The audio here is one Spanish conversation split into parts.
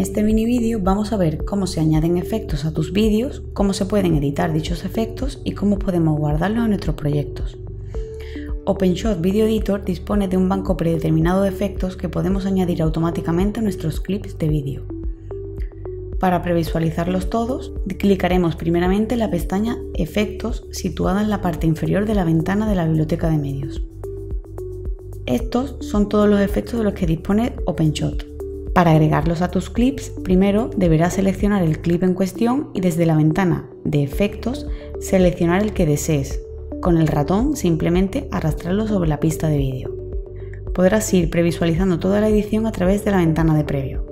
este mini vídeo vamos a ver cómo se añaden efectos a tus vídeos, cómo se pueden editar dichos efectos y cómo podemos guardarlos en nuestros proyectos. OpenShot Video Editor dispone de un banco predeterminado de efectos que podemos añadir automáticamente a nuestros clips de vídeo. Para previsualizarlos todos, clicaremos primeramente en la pestaña Efectos situada en la parte inferior de la ventana de la biblioteca de medios. Estos son todos los efectos de los que dispone OpenShot. Para agregarlos a tus clips, primero deberás seleccionar el clip en cuestión y desde la ventana de efectos seleccionar el que desees. Con el ratón simplemente arrastrarlo sobre la pista de vídeo. Podrás ir previsualizando toda la edición a través de la ventana de previo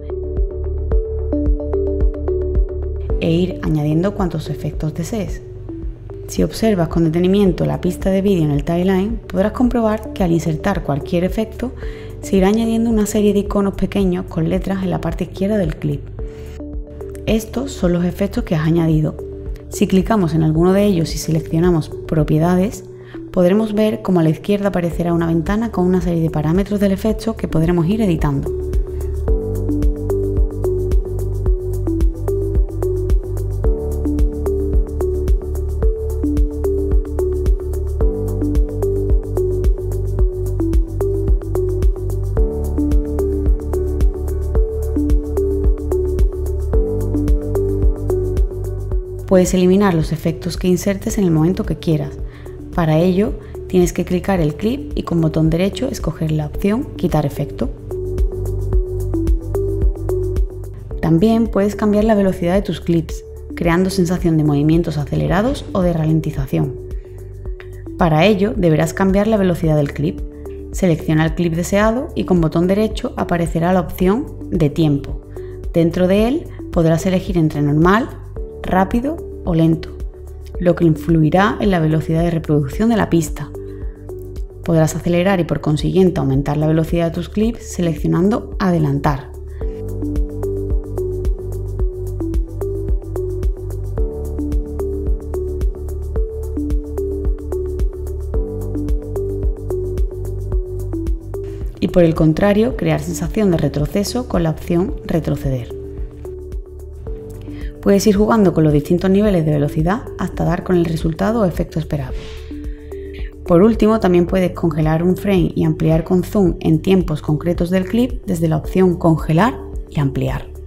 e ir añadiendo cuantos efectos desees. Si observas con detenimiento la pista de vídeo en el timeline, podrás comprobar que al insertar cualquier efecto se irá añadiendo una serie de iconos pequeños con letras en la parte izquierda del clip. Estos son los efectos que has añadido. Si clicamos en alguno de ellos y seleccionamos Propiedades, podremos ver cómo a la izquierda aparecerá una ventana con una serie de parámetros del efecto que podremos ir editando. Puedes eliminar los efectos que insertes en el momento que quieras. Para ello, tienes que clicar el clip y con botón derecho escoger la opción Quitar efecto. También puedes cambiar la velocidad de tus clips, creando sensación de movimientos acelerados o de ralentización. Para ello, deberás cambiar la velocidad del clip. Selecciona el clip deseado y con botón derecho aparecerá la opción de tiempo. Dentro de él podrás elegir entre normal, rápido o lento, lo que influirá en la velocidad de reproducción de la pista. Podrás acelerar y por consiguiente aumentar la velocidad de tus clips seleccionando Adelantar. Y por el contrario, crear sensación de retroceso con la opción Retroceder. Puedes ir jugando con los distintos niveles de velocidad hasta dar con el resultado o efecto esperado. Por último, también puedes congelar un frame y ampliar con zoom en tiempos concretos del clip desde la opción Congelar y Ampliar.